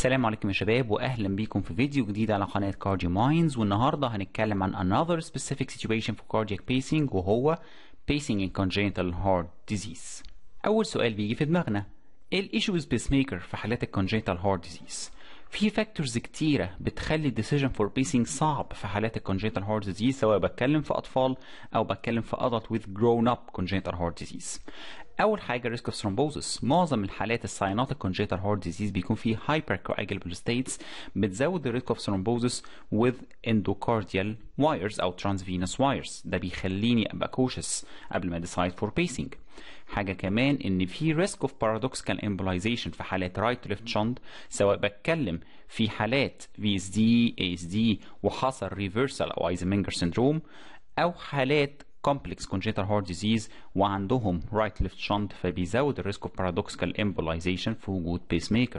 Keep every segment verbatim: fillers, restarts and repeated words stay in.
السلام عليكم يا شباب، واهلا بيكم في فيديو جديد على قناة Cardio Minds. والنهارده هنتكلم عن another specific situation for cardiac pacing، وهو pacing in congenital heart disease. اول سؤال بيجي في دماغنا، ايه الايشوز بيسميكر في حالات الكونجنتال هارت ديزيز؟ في فاكتورز كتيرة بتخلي الديسيجن فور بيسنج صعب في حالات الكونجنتال هارت ديزيز، سواء بتكلم في اطفال او بتكلم في adult with grown up congenital heart disease. اول حاجه risk of thrombosis. معظم الحالات الساينوتيك congenital heart disease بيكون فيه hypercoagulable states بتزود ال risk of thrombosis with endocardial wires او transvenous wires. ده بيخليني ابقى cautious قبل ما decide for pacing. حاجه كمان ان في risk of paradoxical embolization في حالات right left shunt، سواء بتكلم في حالات في اس دي اي اس دي وحصل reversal او ايزنمنجر syndrome، او حالات complex congenital heart disease وعندهم right left shunt، فبيزود ال risk of paradoxical embolization في وجود pacemaker.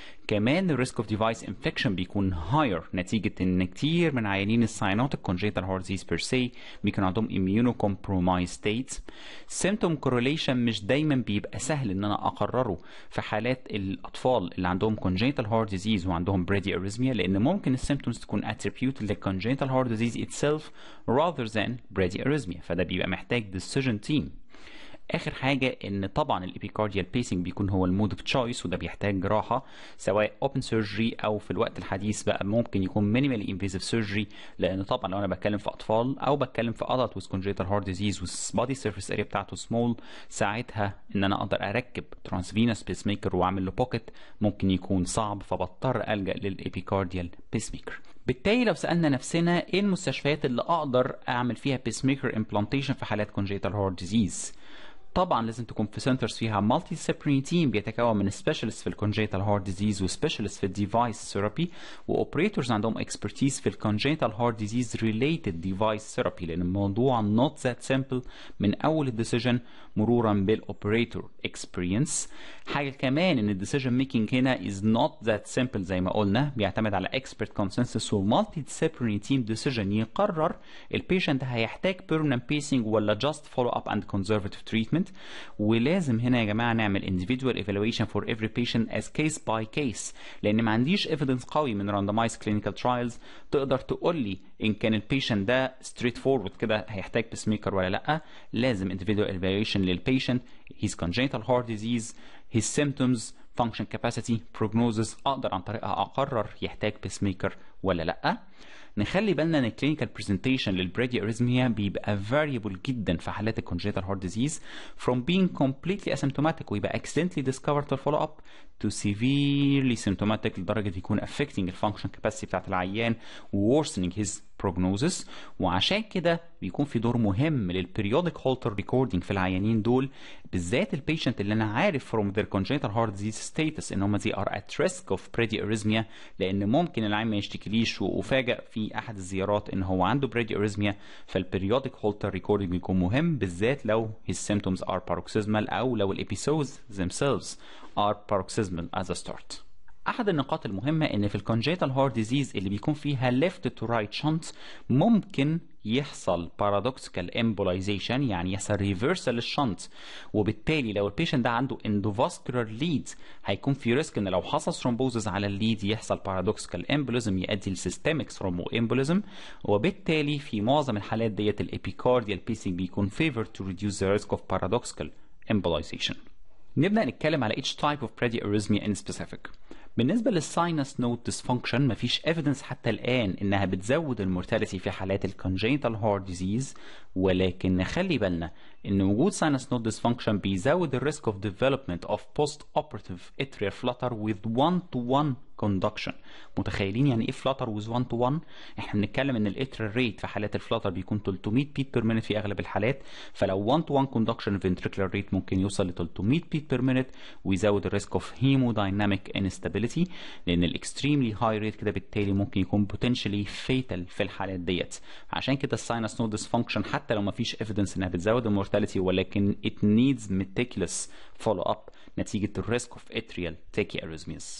كمان ال risk of device infection بيكون higher نتيجة ان كتير من عيانين الساينوتيك congenital heart disease per se بيكون عندهم immunocompromised states. symptom correlation مش دايما بيبقى سهل ان انا اقرره في حالات الاطفال اللي عندهم congenital heart disease وعندهم bradyarrhythmia، لان ممكن السيمتومز تكون attributed لل congenital heart disease itself rather than bradyarrhythmia، فده بيبقى محتاج decision team. اخر حاجه ان طبعا الابيكارديال بيسنج بيكون هو المود اوف تشويس، وده بيحتاج جراحه سواء اوبن سيرجري او في الوقت الحديث بقى ممكن يكون مينيمالي انفيزيف سيرجري، لان طبعا لو انا بتكلم في اطفال او بتكلم في ادلت ويز كونجنتال هارت ديزيز والبادي سيرفيس اريا بتاعته سمول، ساعتها ان انا اقدر اركب ترانسفينوس بيس ميكر واعمل له بوكيت ممكن يكون صعب، فبضطر الجا للابيكارديال بيس ميكر. بالتالي لو سالنا نفسنا ايه المستشفيات اللي اقدر اعمل فيها بيس ميكر امبلانتيشن في حالات كونجنتال هارت ديزيز، طبعا لازم تكون في سنترز فيها مالتي ديسيبلينري تيم بيتكون من سبيشالست في الكونجنتال هارت ديزيز وسبيشالست في الديفايس ثيرابي، واوبريتورز عندهم اكسبرتيز في الكونجنتال هارت ديزيز ريليتد ديفايس ثيرابي، لان الموضوع نوت ذات سمبل من اول الديسيجن مرورا بالاوبريتور اكسبيرينس. حاجه كمان ان الديسيجن ميكنج هنا از نوت ذات سمبل زي ما قلنا، بيعتمد على اكسبرت كونسنسس ومالتي ديسيبلينري تيم ديسيجن يقرر البيشنت هيحتاج بيرمننت بيسنج ولا جاست فولو اب اند كونزرفاتيف تريتمنت. ولازم هنا يا جماعه نعمل individual evaluation for every patient as case by case، لان ما عنديش evidence قوي من randomized clinical trials تقدر تقول لي ان كان البيشنت ده straight forward كده هيحتاج بيس ميكر ولا لا. لازم individual evaluation للبيشنت، his congenital heart disease، his symptoms، function capacity، prognosis، اقدر عن طريقها اقرر يحتاج بيس ميكر ولا لا. نخلي بالنا ان الكلينيكال برزنتيشن للبرادياريزميا بيبقى variable جدا في حالات الكونجنتال هارت ديزيز، from being completely asymptomatic ويبقى accidentally discovered to follow up to severely symptomatic لدرجه يكون affecting الفانكشن كاباسيتي بتاعت العيان و worsening his prognosis. وعشان كده بيكون في دور مهم للبريودك هولتر ريكوردنج في العيانين دول، بالذات البيشنت اللي انا عارف from their congenital heart disease status ان هم they are at risk of bradyarrhythmia، لان ممكن العيان ما يشتكيليش وافاجئ في احد الزيارات ان هو عنده bradyarrhythmia، فالبريودك هولتر ريكوردنج بيكون مهم، بالذات لو his symptoms are paroxysmal او لو الابيسودز themselves are paroxysmal as a start. احد النقاط المهمه ان في الكونجنتال هارت ديزيز اللي بيكون فيها ليفت تو رايت شنت ممكن يحصل بارادوكسيكال امبولايزيشن، يعني يحصل ريفرسال للشنت، وبالتالي لو البيشنت ده عنده اندوفاسكولار ليد هيكون في ريسك ان لو حصل ثرومبوزز على الليد يحصل بارادوكسيكال امبوليزم يؤدي لسيستميك ثرومبو امبوليزم، وبالتالي في معظم الحالات ديت الابيكارديال بيسنج بيكون فيفور تو ريديوس ذا ريسك اوف بارادوكسيكال امبولايزيشن. نبدأ نتكلم على each type of bradyarrhythmia in specific. بالنسبة للساينس نود ديسفانكشن مفيش evidence حتى الآن إنها بتزود المورتاليتي في حالات الكونجنتال هارت ديزيز، ولكن نخلي بالنا إن وجود sinus node dysfunction بيزود ال risk of development of post-operative atrial flutter with one-to-one conduction. متخيلين يعني ايه flutter with one-to-one؟ احنا بنتكلم ان الاتريال ريت في حالات الفلاتر بيكون ثلاثمية بيت بير مينيت في اغلب الحالات، فلو one-to-one conduction ventricular rate ممكن يوصل ل ثلاثمية بيت بير مينيت ويزود ال risk of hemodynamic instability، لان الاكستريملي هاي ريت كده بالتالي ممكن يكون potentially fatal في الحالات ديت. عشان كده الساينس نود dysfunction حتى لو ما فيش evidence انها بتزود المورتاليتي، ولكن it needs meticulous follow up نتيجة ال risk of atrial tachyarrhythmias.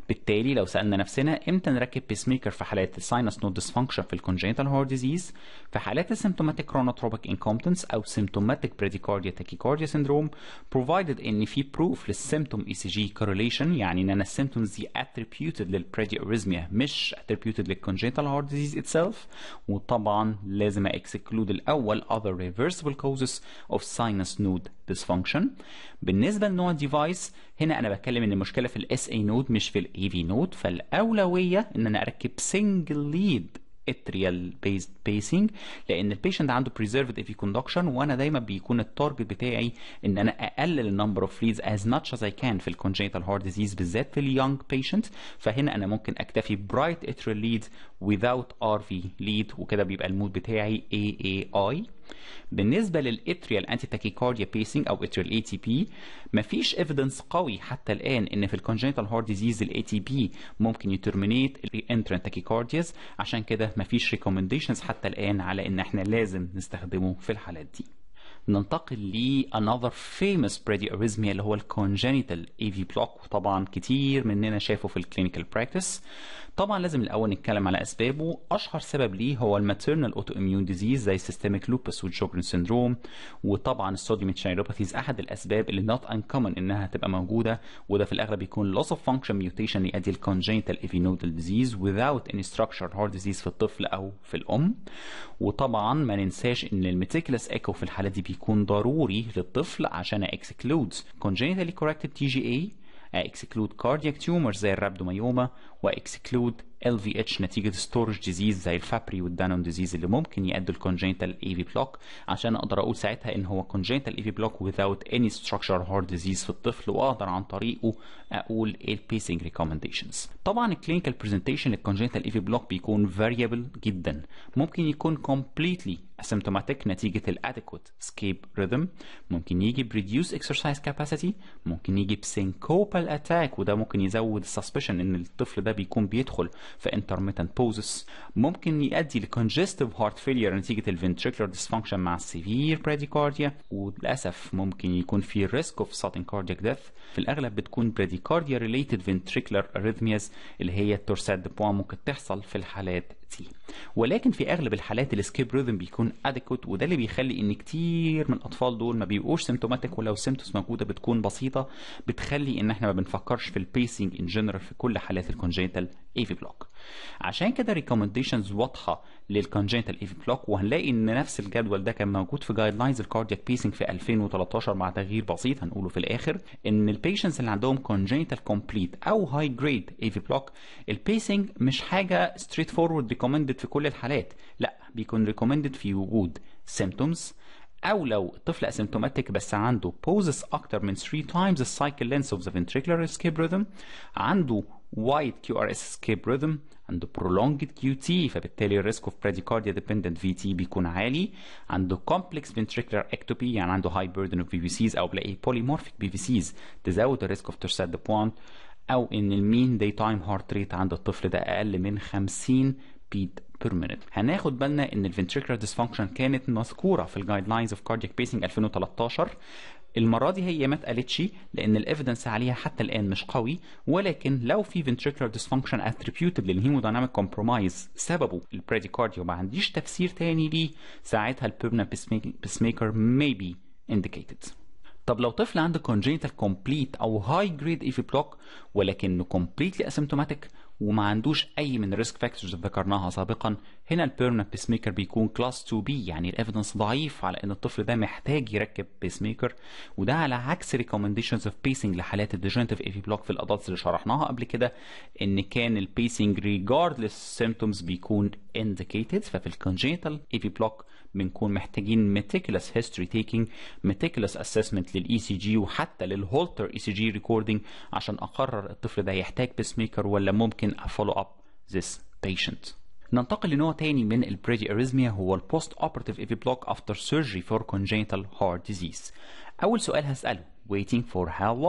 بالتالي لو سألنا نفسنا امتى نركب بيس ميكر في حالات الساينس نود ديسفانكشن في الكونجنتال هارت ديزيز، في حالات السيمتوماتيك كرونوتروبيك انكومبتنس او سيمتوماتيك براديكارديا تاكيكارديا سيندروم provided ان في بروف للسيمتوم اي سي جي كورليشن، يعني ان انا السيمتومز دي attributed للبرادياريزميا مش attributed للكونجنتال هارت ديزيز itself. وطبعا لازم اكسكلود الاول other reversible causes of sinus node dysfunction. بالنسبه لنوع الديفايس هنا انا بتكلم ان المشكله في الاس اي نود مش في الاي في نود، فالاولويه ان انا اركب سنجل ليد اتريال بيزد بيسنج، لان البيشنت عنده preserved اي في كوندكشن، وانا دايما بيكون التارجت بتاعي ان انا اقلل النمبر اوف ليدز as much as I can في الكونجنتال هارت ديزيز بالذات في اليونج بيشنت. فهنا انا ممكن اكتفي برايت اتريال ليد without ار في ليد، وكده بيبقى المود بتاعي اي اي اي. بالنسبه للاتريال انتي تاكيكارديا بيسنج او اتريال اي تي بي، مفيش ايفيدنس قوي حتى الان ان في الكونجنتال هارت ديزيز الاي تي بي ممكن يترمينيت الانترنت تاكيكاردياز، عشان كده مفيش ريكومنديشنز حتى الان على ان احنا لازم نستخدمه في الحالات دي. ننتقل ل another famous bradyarrhythmia اللي هو الكونجنتال اي في بلوك، وطبعا كتير مننا شافه في الكلينيكال براكتس. طبعا لازم الاول نتكلم على اسبابه. اشهر سبب ليه هو الماتيرنال اوتو اميون ديزيز زي سيستميك لوبس والجوجرن سيندروم، وطبعا الصوديوم تشاينوباثيز احد الاسباب اللي نوت انكومن انها تبقى موجوده، وده في الاغلب بيكون loss of function mutation يؤدي الكونجنتال اي في نودال ديزيز without any structural heart disease في الطفل او في الام. وطبعا ما ننساش ان الميتيكولس ايكو في الحاله دي بيكون ضروري للطفل عشان اكسكلود congenitally corrected تي جي اي، اكسكلود كاردياك تيومر زي الرابدوميوما، واكسكلود ال في اتش نتيجه ستورج ديزيز زي الفابري والدانون ديزيز اللي ممكن يؤدوا الكونجنتال اي في بلوك، عشان اقدر اقول ساعتها ان هو كونجنتال اي في بلوك without any structural heart disease في الطفل، واقدر عن طريقه اقول ايه البيسنج ريكومنديشنز. طبعا الكلينيكال برزنتيشن للكونجنتال اي في بلوك بيكون فاريبل جدا، ممكن يكون completely asymptomatic نتيجه الادكوت سكيب ريذم، ممكن يجي بريديوس اكسرسايز كاباسيتي، ممكن يجي بسينكوبال اتاك، وده ممكن يزود السسبشن ان الطفل ده بيكون بيدخل في intermittent poses، ممكن يؤدي لcongestive heart failure نتيجة الventricular dysfunction مع severe bradycardia، وللأسف ممكن يكون في risk of sudden cardiac death. في الأغلب بتكون bradycardia related ventricular arrhythmias اللي هي التورسات دي بوان ممكن تحصل في الحالات دي. ولكن في أغلب الحالات السكيب ريذم بيكون adequate، وده اللي بيخلي إن كتير من الأطفال دول ما بيبقوش symptomatic، ولو symptoms موجودة بتكون بسيطة، بتخلي إن احنا ما بنفكرش في البيسنج in general في كل حالات الكونجنتال اي في بلوك. عشان كده ريكومنديشنز واضحه للكونجنتال اي في بلوك، وهنلاقي ان نفس الجدول ده كان موجود في جايد لاينز الكاردياك بيسنج في ألفين وتلتاشر مع تغيير بسيط هنقوله في الاخر، ان البيشنتس اللي عندهم كونجنتال كومبليت او هاي جريد اي في بلوك البيسنج مش حاجه ستريت فورورد ريكومندد في كل الحالات، لا بيكون ريكومندد في وجود سيمبتومز، او لو الطفل اسيمتوماتيك بس عنده بوزس اكتر من ثري times the cycle length of the ventricular escape rhythm، عنده wide كيو آر اس escape rhythm، عنده prolonged كيو تي، فبالتالي الريسك اوف bradycardia dependent في تي بيكون عالي، عنده complex ventricular ectopy يعني عنده high burden of بي في سيز او بلاقي polymorphic بي في سيز تزود الريسك اوف torsade de pointe، او ان المين داي تايم هارت ريت عند الطفل ده اقل من خمسين بيت بير مينيت. هناخد بالنا ان الفنتريكولار ديسفانكشن كانت مذكوره في الجايد لاينز اوف كاردياك بيسنج ألفين وتلتاشر، المره دي هي ما اتقالتش لان الايفيدنس عليها حتى الان مش قوي، ولكن لو في ventricular dysfunction attributed للهيمودايناميك كومبرومايز سببه البراديكارديا وما عنديش تفسير تاني ليه، ساعتها البيرمننت بيس ميكر may be indicated. طب لو طفل عنده congenital complete او high grade اي في بلوك ولكنه completely asymptomatic وما عندوش اي من الريسك فاكتورز اللي ذكرناها سابقا، هنا البيرمننت بيس ميكر بيكون كلاس تو بي، يعني الايفيدنس ضعيف على ان الطفل ده محتاج يركب بيس ميكر، وده على عكس ريكومنديشنز اوف بيسنج لحالات الديجنريتيف اي في بلوك في الادلتس اللي شرحناها قبل كده، ان كان البيسنج ريجاردلس سيمبتومز بيكون indicated. ففي الكونجنتال اي في بلوك بنكون محتاجين meticulous history taking، meticulous assessment للاي سي جي وحتى للهولتر اي سي جي ريكوردنج عشان اقرر الطفل ده يحتاج بيس ميكر ولا ممكن follow up this patient. ننتقل لنوع تاني من البرادياريزميا هو البوست اوبراتيف اي في بلوك after surgery for congenital heart disease. اول سؤال هسأله waiting for how long؟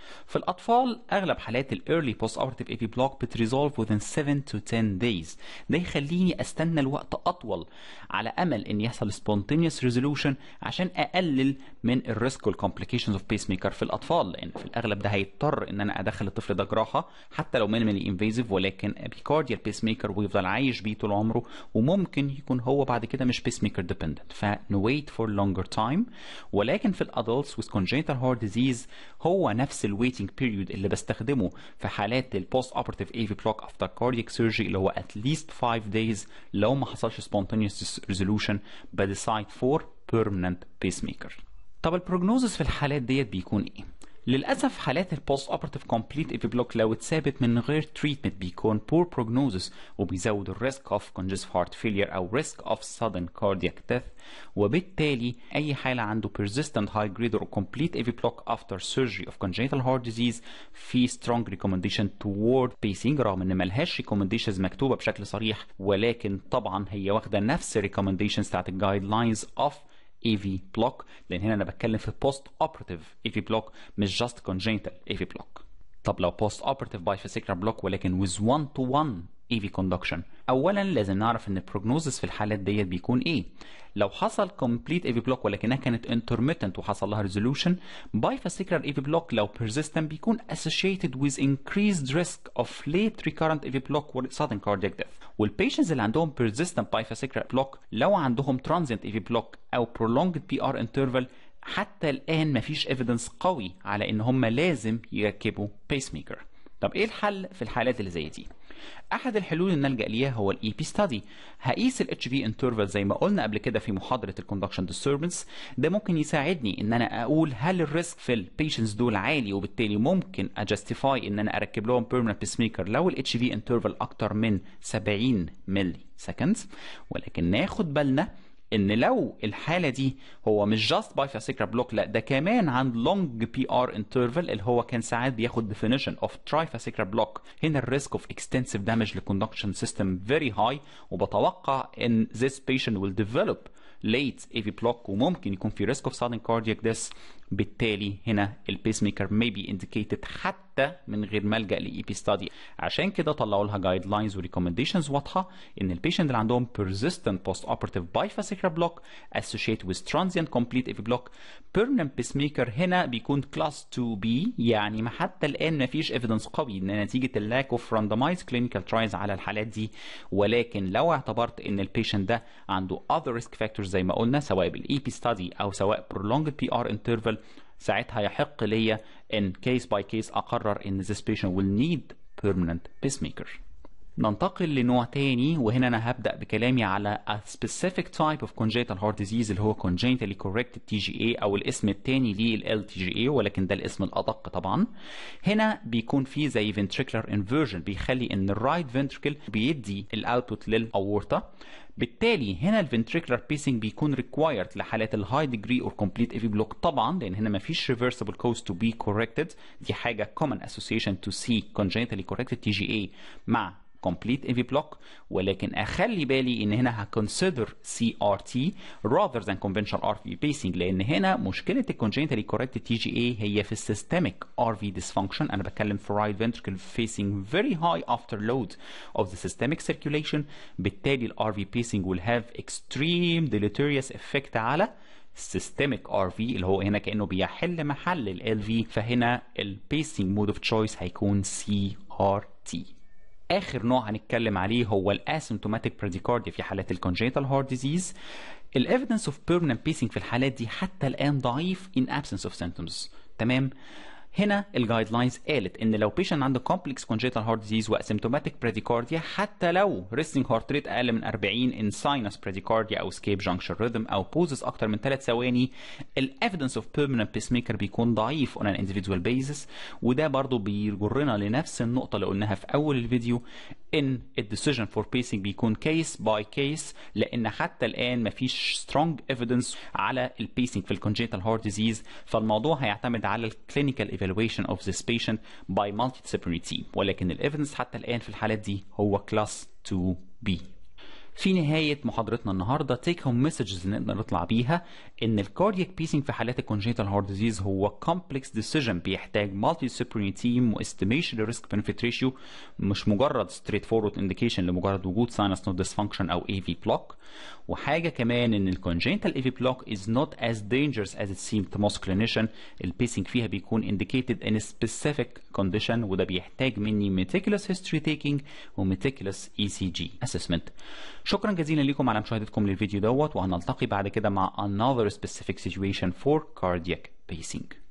في الأطفال أغلب حالات ال early postoperative إيه في block بتريزولف within seven to ten days. ده يخليني أستنى الوقت أطول على أمل إن يحصل spontaneous resolution عشان أقلل من الريسك والcomplications of pacemaker في الأطفال، لأن في الأغلب ده هيضطر إن أنا أدخل الطفل ده جراحة حتى لو minimally invasive، ولكن epicardial pacemaker ويفضل عايش بيه طول عمره، وممكن يكون هو بعد كده مش pacemaker dependent، ف wait for longer time. ولكن في الادults with congenital heart disease هو نفس ال waiting period اللي بستخدمه في حالات ال post operative إيه في block after cardiac surgery اللي هو at least five days. لو ما حصلش spontaneous resolution بديسايد for permanent pacemaker. طب البروجنوزس في الحالات ديت بيكون ايه؟ للأسف حالات البوست اوبراتيف كومبليت إيه في بلوك لو اتثابت من غير تريتمنت بيكون poor prognosis وبيزود الريسك اوف congestive heart failure أو risk of sudden cardiac death، وبالتالي أي حالة عنده persistent high grade or complete إيه في block after surgery of congenital heart disease في strong recommendation toward pacing، رغم إن ملهاش recommendations مكتوبة بشكل صريح، ولكن طبعا هي واخدة نفس recommendations بتاعت ال guidelines of إيه في block، لان هنا انا بتكلم في post operative إيه في block مش just congenital إيه في block. طب لو post operative bifascicular block ولكن with one to one إيه في conduction، اولا لازم نعرف ان البروجنوزس في الحالات ديت بيكون ايه. لو حصل complete إيه في block ولكنها كانت intermittent وحصل لها resolution، bifascicular إيه في block لو persistent بيكون associated with increased risk of late recurrent إيه في block or sudden cardiac death. والبيشنز اللي عندهم persistent bifascicular block لو عندهم transient إيه في block او prolonged بي آر interval حتى الآن مفيش evidence قوي على ان هم لازم يركبوا pacemaker. طب ايه الحل في الحالات اللي زي دي؟ احد الحلول اللي نلجأ ليها هو الاي بي ستادي. هقيس الاتش في انترفال زي ما قلنا قبل كده في محاضره الكوندكشن ديستربنس. ده ممكن يساعدني ان انا اقول هل الريسك في البيشنتس دول عالي، وبالتالي ممكن اجاستيفاي ان انا اركب لهم بيرمننت بيسميكر لو الاتش في انترفال اكتر من سبعين ملي سكندز. ولكن ناخد بالنا ان لو الحاله دي هو مش جاست بايفاسيكولار بلوك، لا ده كمان عند لونج بي ار انترفال اللي هو كان ساعات بياخد ديفينيشن اوف ترايفاسيكولار بلوك. هنا الريسك اوف اكستنسيف دامج للكوندكشن سيستم فيري هاي، وبتوقع ان this patient will develop late إيه في block وممكن يكون في risk of sudden cardiac death. بالتالي هنا البيس ميكر may be indicated حتى من غير ما الجا لاي بي ستادي. عشان كده طلعوا لها جايد لاينز وريكومنديشنز واضحه ان البيشنت اللي عندهم persistent post operative bifascicular block associated with transient complete إيه في block permanent pacemaker هنا بيكون كلاس تو بي، يعني ما حتى الان ما فيش evidence قوي ان نتيجه اللاك اوف randomized clinical trials على الحالات دي. ولكن لو اعتبرت ان البيشنت ده عنده other risk factors زي ما قلنا سواء بالاي بي ستادي او سواء prolonged بي آر interval، ساعتها يحق ليا ان case by case اقرر ان this patient will need permanent pacemaker. ننتقل لنوع تاني، وهنا انا هبدا بكلامي على a specific type of congenital heart disease اللي هو congenitally corrected تي جي إيه او الاسم التاني ليه ال إل تي جي إيه، ولكن ده الاسم الادق طبعا. هنا بيكون فيه زي ventricular inversion بيخلي ان الرايت ventricle بيدي الاوتبوت للاورطه. بالتالي هنا الفنتريكولار بيسنج بيكون ريكوايرد لحالات الهاي ديجري اور كومبليت إيه في بلوك طبعا، لان هنا ما فيش ريفرسبل كوز تو بي كوركتد. دي حاجه common association to see congenitally corrected تي جي إيه مع complete إيه في block. ولكن اخلي بالي ان هنا هكونسيدر سي ار تي rather than conventional ار في pacing، لان هنا مشكله الكونجنتالي corrected تي جي إيه هي في السيستميك ار في dysfunction. انا بتكلم في right ventricle facing very high after load of the systemic circulation. بالتالي الار في pacing will have extreme deleterious effect على systemic ار في اللي هو هنا كانه بيحل محل ال إل في، فهنا ال pacing mode of choice هيكون سي ار تي. آخر نوع هنتكلم عليه هو الاسيمتوماتيك براديكارديا في حالات الكونجنتال هارت ديزيز. الايفيدنس اوف بيرمننت بيسنج في الحالات دي حتى الآن ضعيف in absence of symptoms. تمام؟ هنا الجايد لاينز قالت ان لو بيشنت عنده كومبلكس كونجنتال هارت ديزيز واسيمتوماتيك براديكارديا، حتى لو ريستنج هارت ريت اقل من أربعين ان ساينس براديكارديا او سكيب جانكشن ريذم او بوزس اكتر من ثلاث ثواني، الايفيدنس اوف بيرمننت بيس ميكر بيكون ضعيف اون ان انديفيدوال بيزس. وده برضو بيجرنا لنفس النقطه اللي قلناها في اول الفيديو، ان الديسيجن فور بيسنج بيكون كيس باي كيس، لان حتى الان مفيش سترونج ايفيدنس على البيسنج في الكونجنتال هارت ديزيز. فالموضوع هيعتمد على الكلينيكال evaluation of this patient by multidisciplinary team. ولكن الايفيدنس حتى الان في الحالات دي هو كلاس تو بي. في نهاية محاضرتنا النهاردة take home messages نقدر نطلع بيها إن الكاردياك بيسنج في حالات الكونجنتال هارت ديزيز هو complex decision بيحتاج multi disciplinary team و estimation risk benefit ratio، مش مجرد straight forward indication لمجرد وجود sinus node dysfunction أو إيه في block. وحاجة كمان إن الكونجنتال إيه في block is not as dangerous as it seemed to most clinician. البيسنج فيها بيكون indicated in a specific condition، وده بيحتاج مني meticulous history taking و meticulous إي سي جي assessment. شكرا جزيلا لكم على مشاهدتكم للفيديو دوت، وهنلتقي بعد كده مع another specific situation for cardiac pacing.